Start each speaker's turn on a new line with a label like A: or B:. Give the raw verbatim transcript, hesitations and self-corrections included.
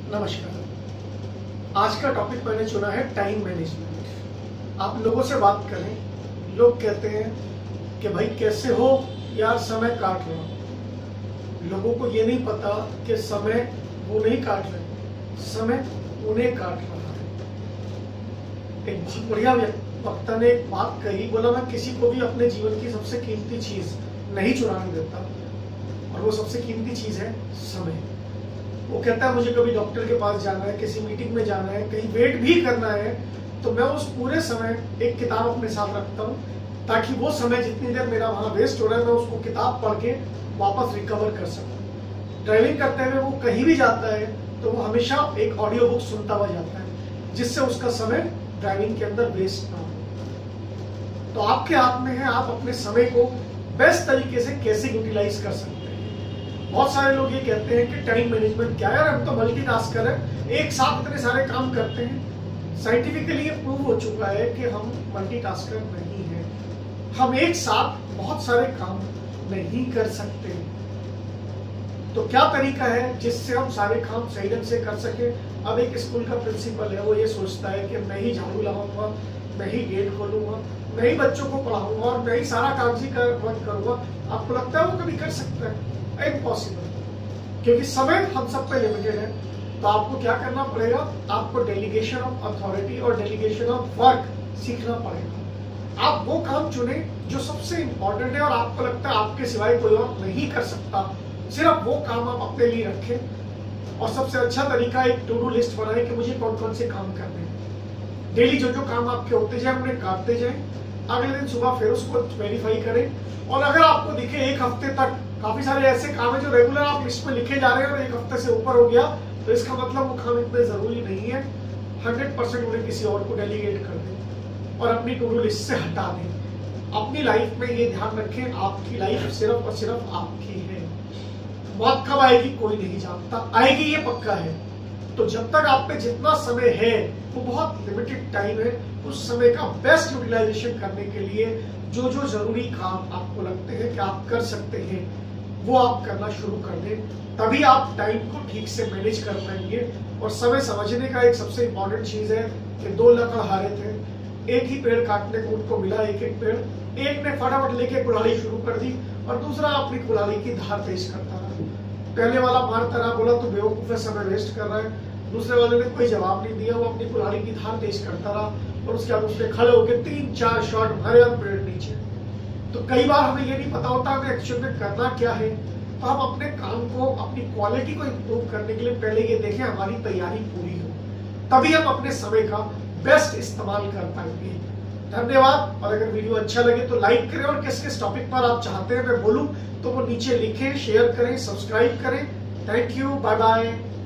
A: नमस्कार। आज का टॉपिक मैंने चुना है टाइम मैनेजमेंट। आप लोगों से बात करें, लोग कहते हैं कि भाई कैसे हो यार, समय काट रहा। लोगों को ये नहीं पता कि समय वो नहीं काट रहे, समय उन्हें काट रहा है। एक बहुत बढ़िया वक्ता ने एक बात कही, बोला मैं किसी को भी अपने जीवन की सबसे कीमती चीज नहीं चुराने देता, और वो सबसे कीमती चीज है समय। वो कहता है मुझे कभी डॉक्टर के पास जाना है, किसी मीटिंग में जाना है, कहीं वेट भी करना है, तो मैं उस पूरे समय एक किताब अपने साथ रखता हूँ, ताकि वो समय जितनी देर मेरा वहां वेस्ट हो रहा है मैं उसको किताब पढ़ के वापस रिकवर कर सकूं। ड्राइविंग करते हुए वो कहीं भी जाता है तो वो हमेशा एक ऑडियो बुक सुनता हुआ जाता है, जिससे उसका समय ड्राइविंग के अंदर वेस्ट ना हो। तो आपके हाथ में है, आप अपने समय को बेस्ट तरीके से कैसे यूटिलाइज कर सकते हैं। बहुत सारे लोग ये कहते हैं कि टाइम मैनेजमेंट क्या है, हम तो मल्टीटास्कर है, एक साथ इतने सारे काम करते हैं। साइंटिफिकली ये प्रूव हो चुका है कि हम मल्टीटास्कर नहीं है, हम एक साथ बहुत सारे काम नहीं कर सकते। तो क्या तरीका है जिससे हम सारे काम सही ढंग से कर सके। अब एक स्कूल का प्रिंसिपल है, वो ये सोचता है कि मैं ही झाड़ू लगाऊंगा, मैं ही गेट खोलूंगा, मैं ही बच्चों को पढ़ाऊंगा और मैं ही सारा कागजी वर्क करूंगा। आपको लगता है वो कभी कर सकता है? इम्पॉसिबल, क्योंकि समय हम सब पे लिमिटेड है। तो आपको क्या करना पड़ेगा, आपको डेलीगेशन ऑफ अथॉरिटी और डेलीगेशन ऑफ वर्क सीखना पड़ेगा। आप वो काम चुने जो सबसे इंपॉर्टेंट है और आपको लगता है आपके सिवाय कोई और नहीं कर सकता, सिर्फ वो काम आप अपने लिए रखें। और सबसे अच्छा तरीका एक टू डू लिस्ट बनाए कि मुझे कौन कौन से काम करने हैं। डेली जो जो काम आपके होते जाए उन्हें काटते जाए, अगले दिन सुबह फिर उसको वेरीफाई करें। और अगर आपको दिखे एक हफ्ते तक काफी सारे ऐसे काम है जो रेगुलर आप लिस्ट में लिखे जा रहे हैं और एक हफ्ते से ऊपर हो गया, तो इसका मतलब वो काम इतने जरूरी नहीं है। हंड्रेड परसेंट उन्हें किसी और को डेलीगेट कर दें और अपनी टू डू लिस्ट से हटा दें। अपनी लाइफ में ये ध्यान रखें, आपकी लाइफ सिर्फ और सिर्फ आपकी है। मौत कब आएगी कोई नहीं जानता, आएगी ये पक्का है। तो जब तक आप पे जितना समय है वो बहुत लिमिटेड टाइम है, उस समय का बेस्ट यूटिलाइजेशन करने के लिए जो जो जरूरी काम आपको लगते हैं कि आप कर सकते हैं वो आप करना शुरू कर दें, तभी आप टाइम को ठीक से मैनेज कर पाएंगे। और समय समझने का एक सबसे इंपॉर्टेंट चीज है कि दो लकड़हारे थे, एक ही पेड़ काटने को उनको मिला एक एक पेड़। एक ने फटाफट लेके कुल्हाड़ी शुरू कर दी और दूसरा अपनी कुल्हाड़ी की धार तेज करता रहा। पहले वाला मारता रहा, बोला तू बेवकूफ है, समय वेस्ट कर रहा है। दूसरे वाले ने कोई जवाब नहीं दिया, वो अपनी कुल्हाड़ी की धार तेज करता रहा और उसके बाद उसने खड़े होकर तीन चार शॉट मारे और पेड़ नीचे। तो कई बार हमें ये नहीं पता होता हमें एक्चुअल में करना क्या है। तो हम अपने काम को, अपनी क्वालिटी को इम्प्रूव करने के लिए पहले ये देखें हमारी तैयारी पूरी हो, तभी हम अपने समय का बेस्ट इस्तेमाल कर पाएंगे। धन्यवाद। और अगर वीडियो अच्छा लगे तो लाइक करें, और किस किस टॉपिक पर आप चाहते हैं मैं बोलूं तो वो नीचे लिखें, शेयर करें, सब्सक्राइब करें। Thank you, bye bye.